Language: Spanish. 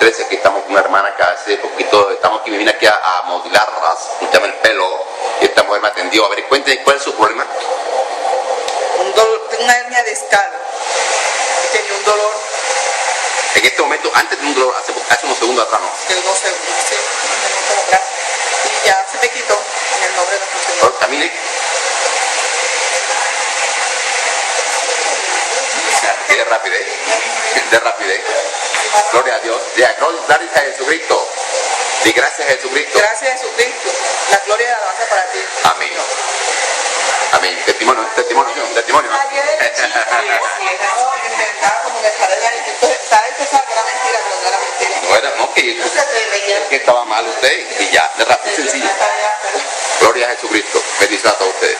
13, que estamos con una hermana que hace poquito, estamos aquí, me vine aquí a modelar, a pintarme el pelo, y esta mujer me atendió. A ver, cuénteme cuál es su problema. Una hernia discal. Tenía un dolor. En este momento, antes de un dolor, hace unos segundos atrás, ¿no? De unos segundos, sí, unos minutos atrás. Y ya se me quitó en el nombre de nuestro Señor. Ahora, camine. De rapidez, de rapidez. Gloria a Dios. Ya, gloria a Jesucristo. Y gracias a Jesucristo. Gracias a Jesucristo. La gloria y la alabanza para ti. Amén. Amén. Testimonio, testimonio, testimonio. Como me sale empezar con la mentira, pero no era mentira. No era, no, que estaba mal usted y ya, de rápido, sencillo. Gloria a Jesucristo. Bendiciones a todos ustedes.